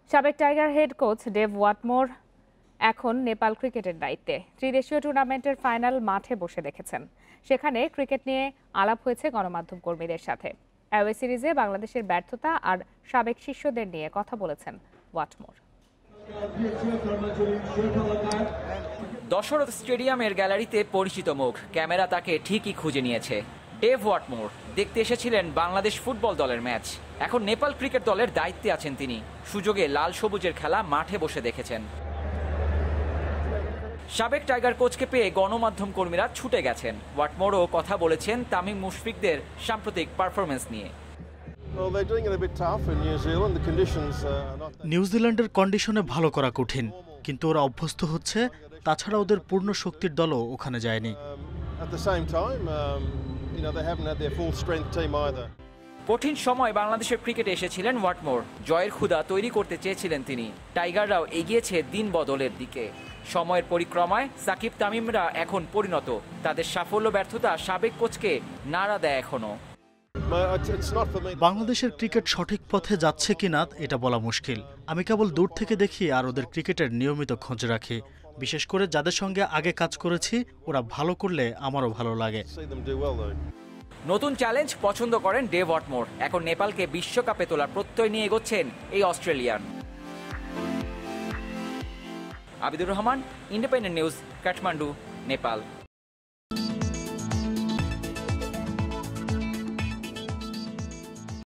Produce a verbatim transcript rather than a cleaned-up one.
সাবেক Tiger head coach Dav Whatmore এখন নেপাল ক্রিকেটের দায়িত্বে। ত্রিদেশীয় টুর্নামেন্টের ফাইনাল মাঠে বসে দেখেছেন। সেখানে ক্রিকেট নিয়ে আলাপ হয়েছে গণমাধ্যম কর্মীদের সাথে। অ্যাওয়ে সিরিজে বাংলাদেশের ব্যর্থতা আর সাবেক শিষ্যদের নিয়ে কথা বলেছেন ওয়াটমোর। দশরথ স্টেডিয়ামের গ্যালারিতে পরিচিত মুখ, ক্যামেরা তাকে ঠিকই খুঁজে নিয়েছে। ডেভ ওয়াটমোর দেখতে এসেছিলেন বাংলাদেশ ফুটবল দলের ম্যাচ। এখন নেপাল ক্রিকেট দলের দায়িত্বে আছেন তিনি। সুযোগে লাল সবুজের খেলা মাঠে বসে দেখেছেন। সাবেক টাইগার কোচকে পেয়ে গণমাধ্যম কর্মীরা ছুটে গেছেন। ওয়াটমোরও কথা বলেছেন তামিম মুশফিকদের সাম্প্রতিক পারফরমেন্স নিয়ে। নিউজিল্যান্ডের কন্ডিশনে ভালো করা কঠিন, কিন্তু ওরা অভ্যস্ত হচ্ছে। তাছাড়া ওদের পূর্ণ শক্তির দলও ওখানে যায়নি। কঠিন সময় বাংলাদেশের ক্রিকেটে এসেছিলেন ওয়াটমোর। জয়ের ক্ষুধা তৈরি করতে চেয়েছিলেন তিনি। টাইগাররাও এগিয়েছে দিন বদলের দিকে। সময়ের পরিক্রমায় সাকিব তামিমরা এখন পরিণত। তাদের সাফল্য ব্যর্থতা সাবেক কোচকে নাড়া দেয় এখনো। বাংলাদেশের ক্রিকেট সঠিক পথে যাচ্ছে কিনা এটা বলা মুশকিল। আমি কেবল দূর থেকে দেখি আর ওদের ক্রিকেটের নিয়মিত খোঁজ রাখি। বিশেষ করে যাদের সঙ্গে আগে কাজ করেছি, ওরা ভালো করলে আমারও ভালো লাগে। নতুন চ্যালেঞ্জ পছন্দ করেন ডেভ ওয়াটমোর। এখন নেপালকে বিশ্বকাপে তোলার প্রত্যয় নিয়ে এগোচ্ছেন এই Australian. Abidur Rahman, independent news, Kathmandu, Nepal.